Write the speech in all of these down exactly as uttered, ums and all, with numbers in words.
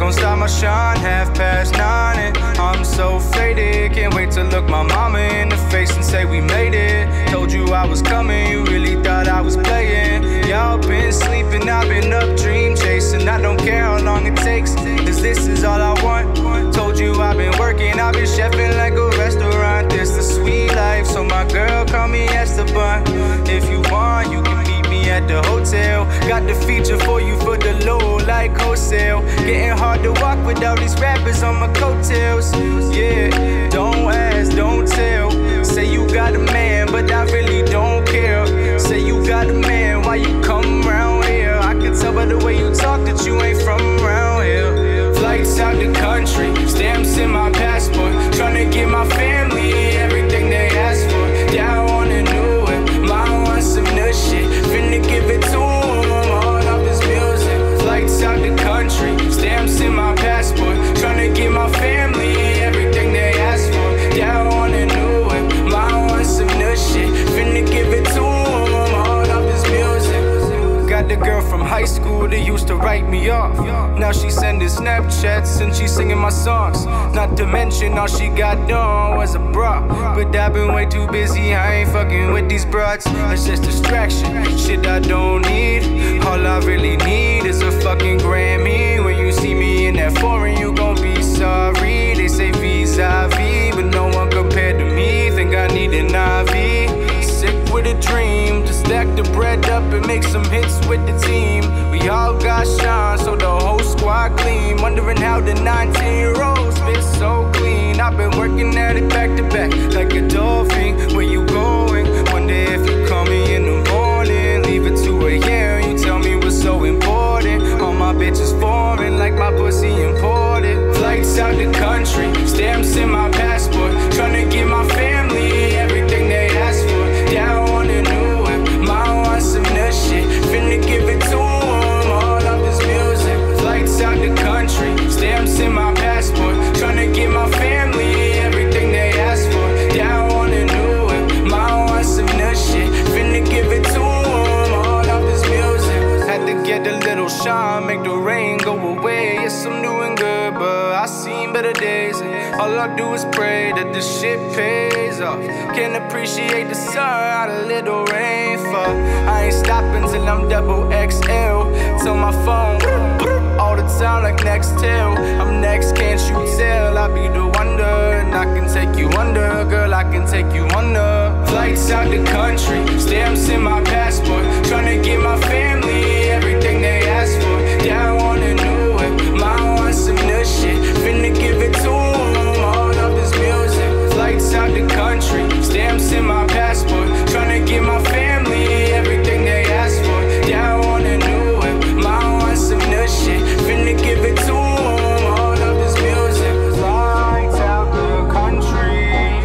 don't stop my shine. Half past nine and I'm so faded. Can't wait to look my mama in the face and say we made it. Told you I was coming, you really thought I was playing. Y'all been sleeping, I've been up dream chasing. I don't care how long it takes, cause this is all I want. Told you I've been working, I've been chefing like a restaurant. This the sweet life, so my girl call me Esteban. If you want, you can meet me at the hotel. Got the feature for you for the low, like wholesale. Getting hard to walk with all these rappers on my coattails. Yeah, don't ask, don't tell. Say you got a man, but I really don't care. Say you got a man, why you come around here? I can tell by the way you talk that you ain't from around here. Flights out the country, stamps in my passport. Tryna give my family everything they ask for. Yeah, I want a new whip, mine wants some new shit. Finna give it to them, all of this music. Flights out the country, stamps in my passport. Tryna give my family everything they ask for. Yeah, I want a new whip, mine wants some new shit. Finna give it to them, all of this music. Got the girl from high school that used to write me off. Now she sending Snapchats and she singing my songs. Not to mention all she got done was a bra. But I've been way too busy, I ain't fucking with these broads. It's just distraction, shit I don't need. All I really need is a fucking Grammy. When you see me in that foreign, you gon' be sorry. They say vis-a-vis, but no one compared to me. Think I need an I V. Sick with a dream to stack the bread up and make some hits with the team. We all got shine, so the whole squad clean. Wondering how the nineteen-year-olds fit so clean. I've been working at it back to back like a dolphin. Where you going? Wonder if you call me in the morning. Leave it to a year, you tell me what's so important. All my bitches foreign like my pussy imported. Flights out the country, stamps in my passport. Tryna give my family everything they ask for. Yeah, I want a new whip, mine wants some new shit. Finna give it to them, all of this music. Flights out the country, stamps in my passport. Tryna give my family everything they ask for. Yeah, I want a new whip, mine wants some new shit. Finna give it to them, all of this music. Had to get a little shine, make the rain go away. Yes, I'm doing good, but I seen better days. And all I do is pray that this shit pays off. Can't appreciate the sun out a little rainfall. I ain't stopping till I'm double X L. Tell my phone all the time like Nextel. I'm next, can't you tell? I be the wonder, and I can take you under. Girl, I can take you under. Flights out the country, stamps in my passport. Tryna give my family everything they ask for. Yeah, I want a new whip, mine wants some new shit. Finna give it to them, all of this music. Flights out the country, stamps in my passport. Tryna give my family everything they ask for. Yeah, I want a new whip, mine wants some new shit. Finna give it to them, all of this music. Flights out the country,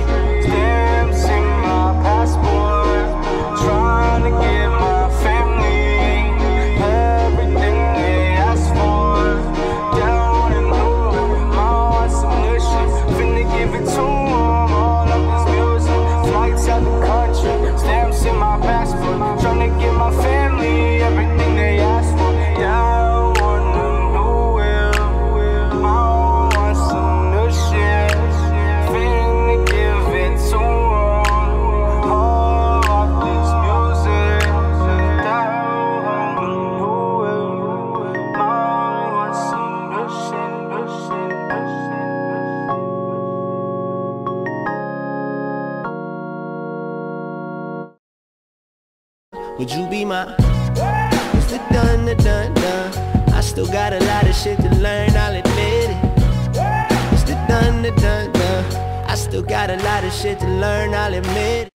stamps in my passport. Tryna give my family everything they ask for. Yeah, I want a new whip, mine wants some new shit. Finna give it to them, all of this music. Flights out the country, stamps in my passport. Tryna give my family everything they ask for. Yeah, I want a new whip, mine wants some new shit. Finna give it to them, all of this music. Yeah, I want a new whip, mine wants some new shit, new shit, new shit, new shit. Would you be my? It's the done, the done, done. I still got a lot of shit to learn, I'll admit it. It's the done, the done, done. I still got a lot of shit to learn, I'll admit it.